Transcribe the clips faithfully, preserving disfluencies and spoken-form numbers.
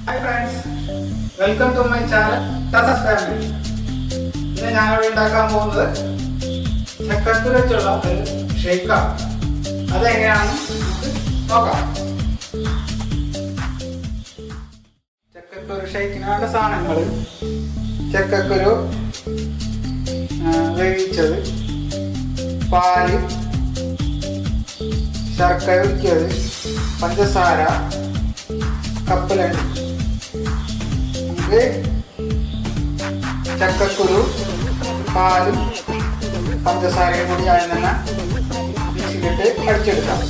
Hi friends, welcome to my channel Tassa's Family. ഇന്ന് ഞാൻ ഉണ്ടാക്കാൻ പോകുന്നത് ചക്കക്കുരു വെച്ചുള്ള ഒരു ഷേക്കാണ്. അതെങ്ങനെയാണെന്ന് നോക്കാം. ചക്കക്കുരു ഷേക്കിന് വേണ്ട സാധനങ്ങൾ: ചക്കക്കുരു വേവിച്ചത്, പാല്, ശർക്കര ഉരുക്കിയത്, പഞ്ചസാര, കപ്പലണ്ടി. ഇത് ചക്കക്കുരു പാലും പഞ്ചസാരയും കൂടി ആദ്യം തന്നെ മിക്സിയിലിട്ട് അടിച്ചെടുക്കാം.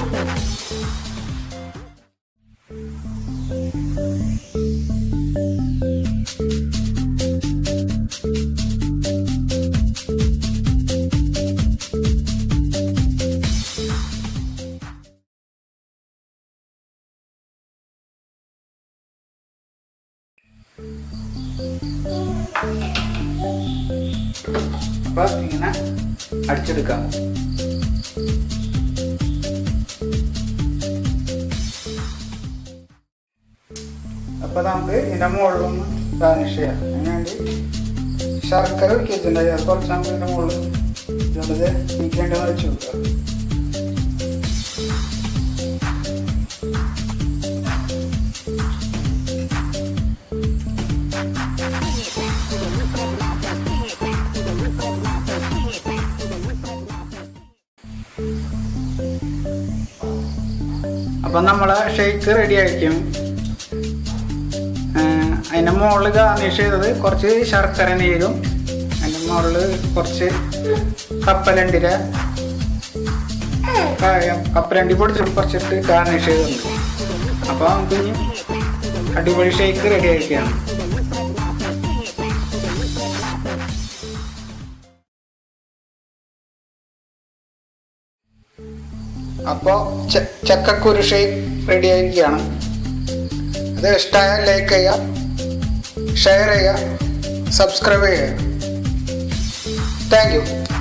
അപ്പൊ ഇങ്ങനെ അടിച്ചെടുക്കാം. അപ്പൊ നമുക്ക് ഇതിന്റെ മുകളിലൊന്ന് ഗാർണിഷ് ചെയ്യാം. അതിനുവേണ്ടി ശർക്കര ഉരുക്കിയിട്ടുണ്ടായി, അത് കുറച്ച് നമുക്ക് ഇതിന്റെ മുകളിൽ ഇതുള്ളത് നീക്കേണ്ടതെന്ന് വെച്ച് കൊടുക്കാം. അപ്പം നമ്മളെ ഷേക്ക് റെഡി ആയിരിക്കും. അതിൻ്റെ മുകളിൽ ഗാർണിഷ് ചെയ്തത് കുറച്ച് ശർക്കര നീരും, അതിൻ്റെ മുകളിൽ കുറച്ച് കപ്പലണ്ടിയുടെ കപ്പലണ്ടി പൊടിച്ചിട്ട് കുറച്ചിട്ട് ഗാർണിഷ് ചെയ്തിട്ടുണ്ട്. അപ്പോൾ നമുക്ക് ഇനി അടിപൊളി ഷേക്ക് റെഡി ആയിരിക്കുകയാണ്. അപ്പോൾ ചക്കക്കുരു ഷേക്ക് റെഡി ആയിരിക്കുകയാണ്. അത് ഇഷ്ടമായാൽ ലൈക്ക് ചെയ്യുക, ഷെയർ ചെയ്യുക, സബ്സ്ക്രൈബ് ചെയ്യുക. Thank U.